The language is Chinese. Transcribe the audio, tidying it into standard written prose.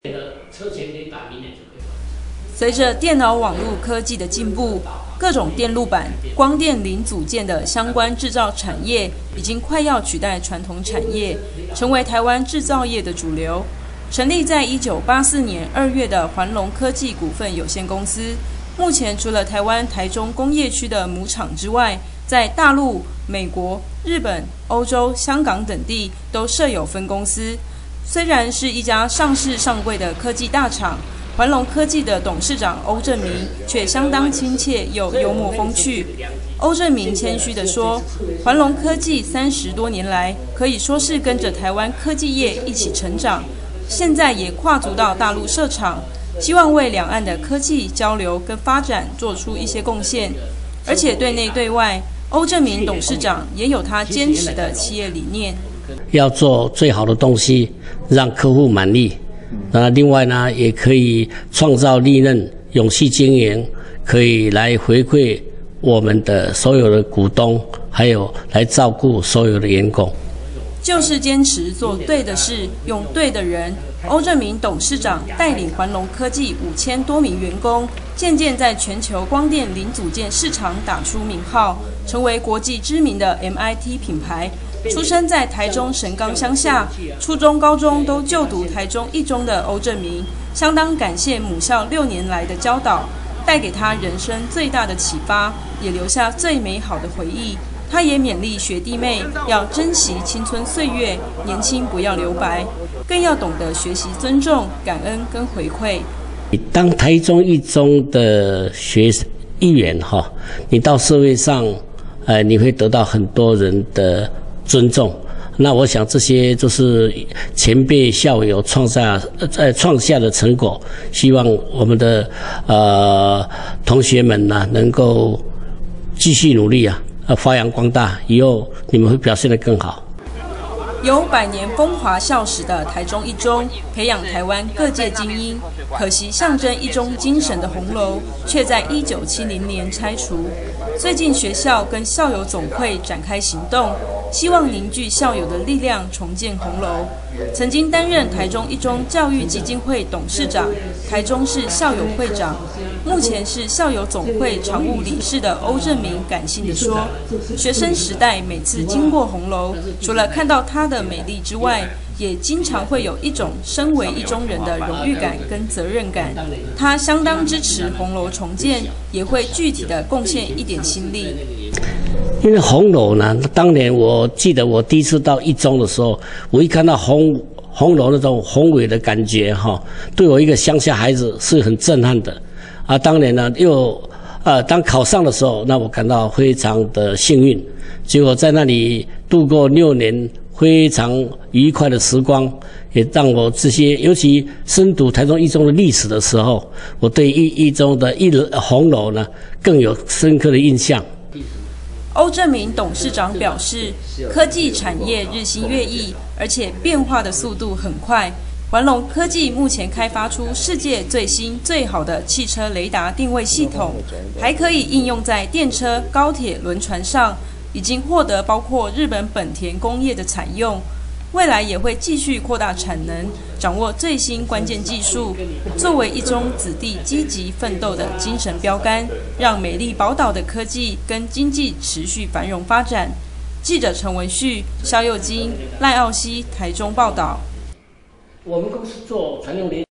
随着电脑网络科技的进步，各种电路板、光电零组件的相关制造产业已经快要取代传统产业，成为台湾制造业的主流。成立在1984年2月的环龙科技股份有限公司，目前除了台湾台中工业区的母厂之外，在大陆、美国、日本、欧洲、香港等地都设有分公司。虽然是一家上市上柜的科技大厂，环龙科技的董事长欧正明却相当亲切又幽默风趣。欧正明谦虚地说，环龙科技30多年来可以说是跟着台湾科技业一起成长，现在也跨足到大陆设厂，希望为两岸的科技交流跟发展做出一些贡献。而且对内对外，欧正明董事长也有他坚持的企业理念， 要做最好的东西，让客户满意。另外呢，也可以创造利润，永续经营，可以来回馈我们的所有的股东，还有来照顾所有的员工。 就是坚持做对的事，用对的人。欧正明董事长带领环龙科技5000多名员工，渐渐在全球光电零组件市场打出名号，成为国际知名的 MIT 品牌。出生在台中神冈乡下，初中、高中都就读台中一中的欧正明，相当感谢母校6年来的教导，带给他人生最大的启发，也留下最美好的回忆。他也勉励学弟妹要珍惜青春岁月，年轻不要留白，更要懂得学习尊重、感恩跟回馈。 当台中一中的一员你到社会上，你会得到很多人的尊重。那我想这些就是前辈校友创下的成果，希望我们的同学们能够继续努力发扬光大，以后你们会表现得更好。 有100年风华校史的台中一中，培养台湾各界精英。可惜象征一中精神的红楼，却在1970年拆除。最近学校跟校友总会展开行动，希望凝聚校友的力量，重建红楼。曾经担任台中一中教育基金会董事长、台中市校友会长，目前是校友总会常务理事的欧正明感性地说，学生时代每次经过红楼，除了看到它的美丽之外，也经常会有一种身为一中人的荣誉感跟责任感。他相当支持红楼重建，也会具体的贡献一点心力。 因为红楼呢，当年我记得我第一次到一中的时候，我一看到红楼那种宏伟的感觉对我一个乡下孩子是很震撼的当年呢当考上的时候，那我感到非常的幸运，结果在那里度过6年非常愉快的时光，也让我这些尤其深读台中一中的历史的时候，我对一中的红楼呢更有深刻的印象。 欧正明董事长表示，科技产业日新月异，而且变化的速度很快。环龙科技目前开发出世界最新最好的汽车雷达定位系统，还可以应用在电车、高铁、轮船上，已经获得包括日本本田工业的采用。未来也会继续扩大产能，掌握最新关键技术，作为一中子弟积极奋斗的精神标杆，让美丽宝岛的科技跟经济持续繁荣发展。记者陈文旭、肖佑金、赖傲熙台中报道。 我们公司做船用联